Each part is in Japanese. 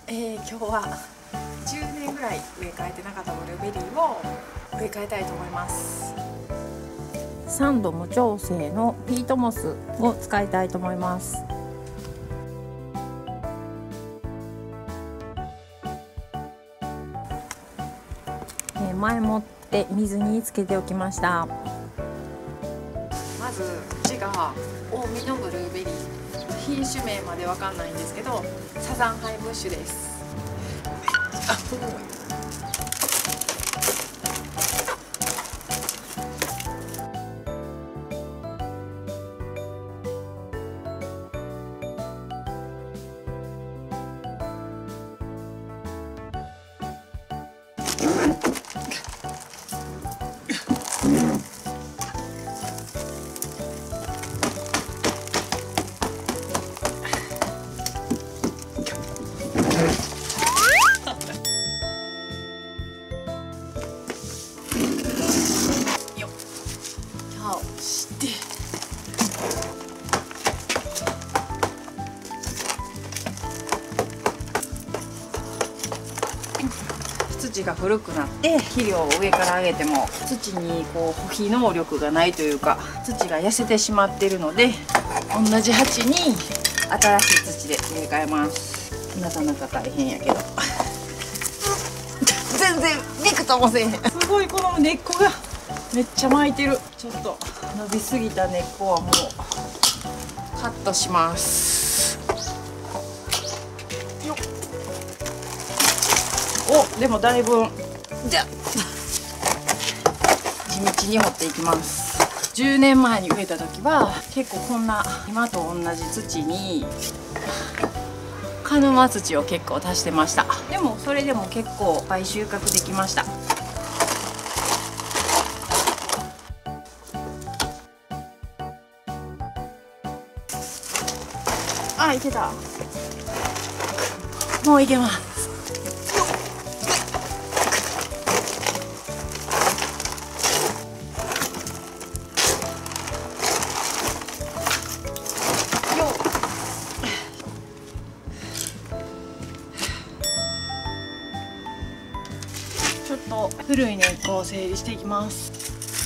今日は10年ぐらい植え替えてなかったブルーベリーを植え替えたいと思います。酸度無調整のピートモスを使いたいと思います。前もって水につけておきました。まずうちが近江のブルーベリー、品種名までわかんないんですけどサザンハイブッシュです。土が古くなって肥料を上からあげても土にこう保肥能力がないというか土が痩せてしまっているので同じ鉢に新しい土で植え替えます。なかなか大変やけど全然びくともせえへん。すごいこの根っこがめっちゃ巻いてる。ちょっと伸びすぎた根っこはもうカットします。よっ。お、でもだいぶじゃ地道に掘っていきます。10年前に植えた時は結構こんな今と同じ土に鹿沼土を結構足してました。でもそれでも結構いっぱい収穫できました。あ、いけた。もういけます。ちょっと古い根っこを整理していきます。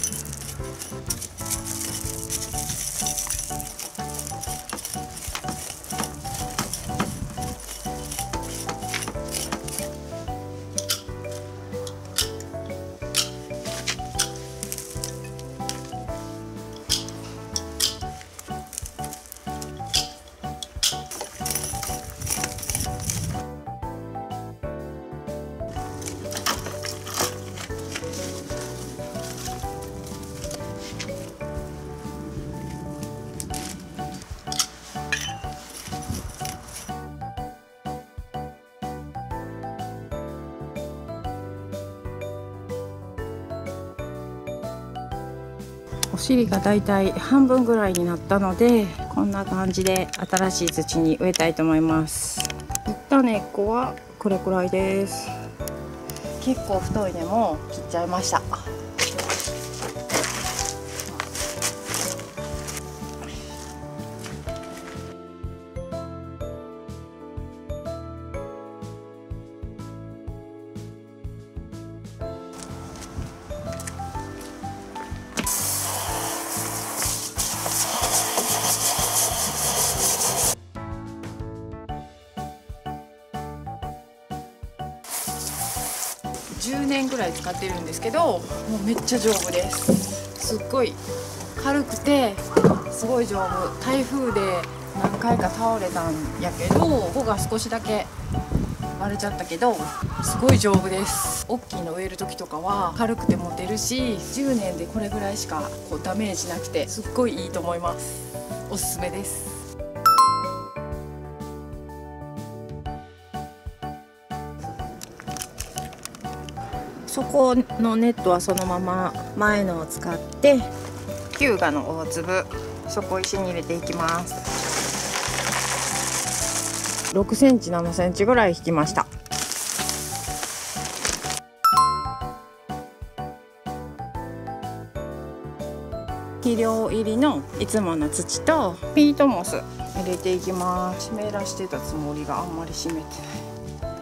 お尻がだいたい半分ぐらいになったのでこんな感じで新しい土に植えたいと思います。切った根っこはこれくらいです。結構太い根も切っちゃいました。10年ぐらい使ってるんですけどもうめっちゃ丈夫です。すっごい軽くてすごい丈夫。台風で何回か倒れたんやけどここが少しだけ割れちゃったけどすごい丈夫です。大きいの植える時とかは軽くて持てるし10年でこれぐらいしかこうダメージなくてすっごいいいと思います。おすすめです。そこのネットはそのまま前のを使ってキュウガの大粒底石に入れていきます。6センチ7センチぐらい引きました。肥料入りのいつもの土とピートモス入れていきます。湿らしてたつもりがあんまり湿ってない。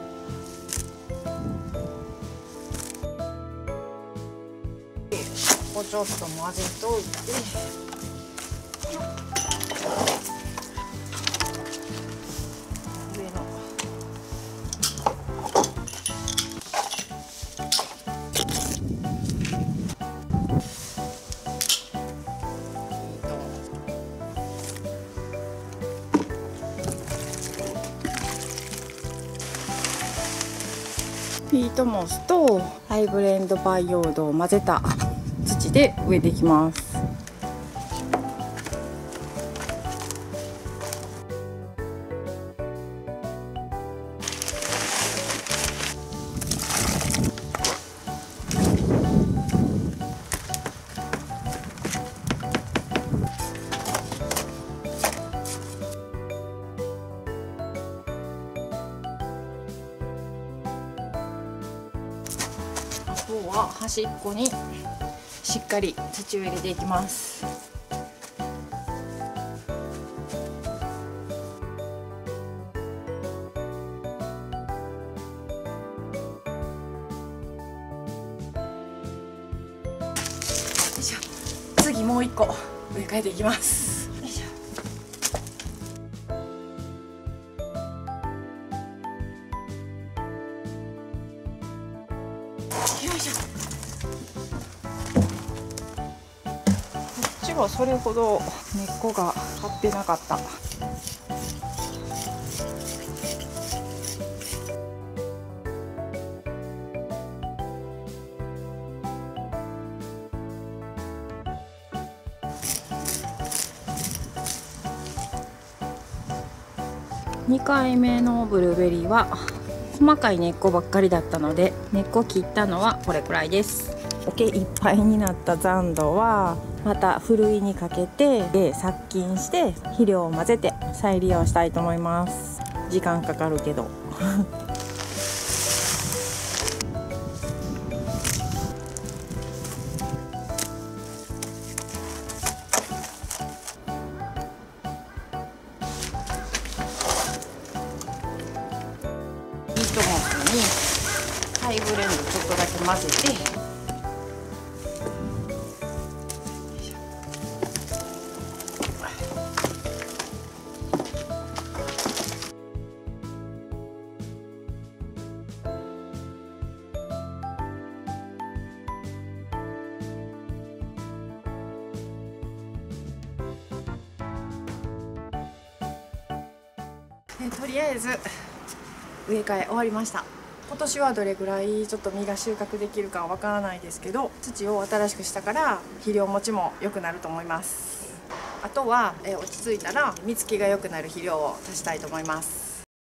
ちょっと混ぜといて、上のピートモスとハイブレンド培養土を混ぜた土で植えていきます。あとは端っこにしっかり土を入れていきます。よいしょ。次もう一個植え替えていきます。よいしょ。よいしょ。こっちはそれほど根っこが張ってなかった。2回目のブルーベリーは細かい根っこばっかりだったので、根っこ切ったのはこれくらいです。桶いっぱいになった残土はまたふるいにかけて殺菌して肥料を混ぜて再利用したいと思います。時間かかるけどピートモスにハイブレンドちょっとだけ混ぜて、とりあえず植え替え終わりました。今年はどれぐらいちょっと実が収穫できるかはわからないですけど、土を新しくしたから肥料持ちも良くなると思います。あとは落ち着いたら実つきが良くなる肥料を足したいと思います。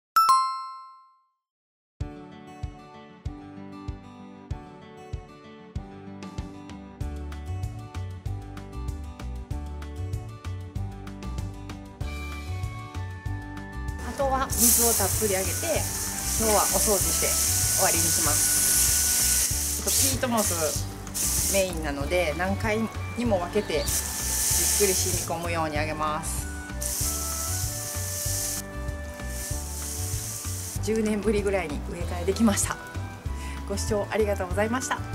あとは水をたっぷりあげて、今日はお掃除して終わりにします。ピートモスメインなので何回にも分けてゆっくり染み込むようにあげます。10年ぶりぐらいに植え替えできました。ご視聴ありがとうございました。